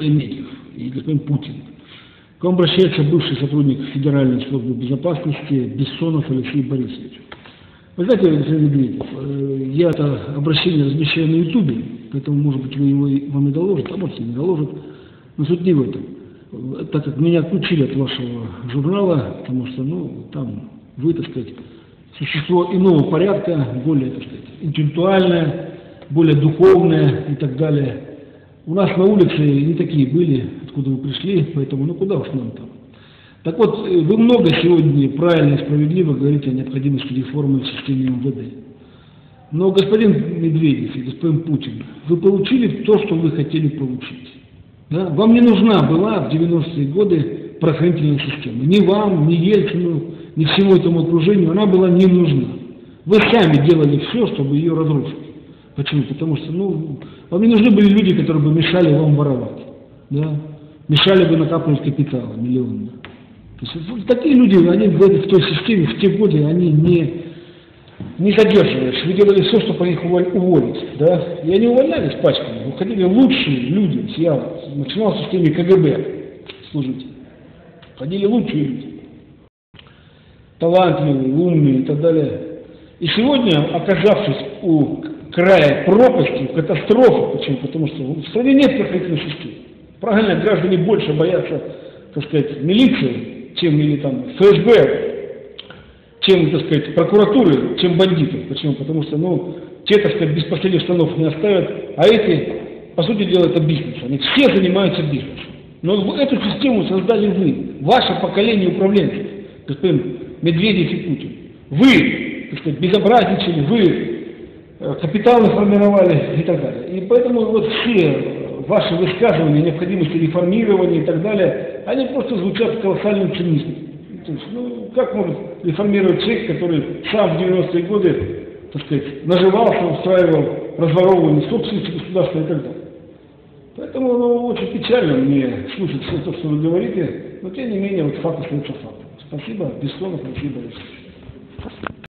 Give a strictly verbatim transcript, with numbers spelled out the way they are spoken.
Медведев и господин Путин. К вам обращается бывший сотрудник Федеральной службы безопасности Бессонов Алексей Борисович. Вы знаете, Алексей Медведев, я это обращение размещаю на Ютубе, поэтому, может быть, вы его вам и доложат, а может и не доложат, но суть не в этом. Так как меня отключили от вашего журнала, потому что, ну, там вы, так сказать, существо иного порядка, более, так сказать, интеллектуальное, более духовное и так далее. У нас на улице не такие были, откуда вы пришли, поэтому, ну, куда уж нам там. Так вот, вы много сегодня правильно и справедливо говорите о необходимости реформы в системе эм вэ дэ. Но, господин Медведев и господин Путин, вы получили то, что вы хотели получить. Да? Вам не нужна была в девяностые годы правоохранительная система. Ни вам, ни Ельцину, ни всему этому окружению она была не нужна. Вы сами делали все, чтобы ее разрушить. Почему? Потому что, ну, вам не нужны были люди, которые бы мешали вам воровать. Да? Мешали бы накапливать капиталы миллионы. То есть, вот, такие люди, они в, в той системе, в те годы, они не, не задерживались. Вы делали все, чтобы их уволить. Да? И они увольнялись пачками. Уходили лучшие люди. Я начинал в системе ка гэ бэ служить. Ходили лучшие люди. Талантливые, умные и так далее. И сегодня, оказавшись у края пропасти, катастрофы, почему? Потому что в стране нет правоохранительной системы. Правильно, граждане больше боятся, так сказать, милиции, чем или там эф эс бэ, чем, так сказать, прокуратуры, чем бандитов. Почему? Потому что, ну, те, так сказать, без последних штанов не оставят, а эти, по сути дела, это бизнес. Они все занимаются бизнесом. Но эту систему создали вы, ваше поколение управленцев, господин Медведев и Путин. Вы, так сказать, безобразничали, вы капиталы формировали и так далее. И поэтому вот все ваши высказывания о необходимости реформирования и так далее, они просто звучат колоссальным цинизмом. То есть, ну, как может реформировать человек, который сам в девяностые годы, так сказать, наживался, устраивал разворовывание собственности государства и так далее. Поэтому, ну, очень печально мне слушать все то, что вы говорите, но тем не менее вот факт остается фактом. Спасибо, Бессонов Алексей Борисович.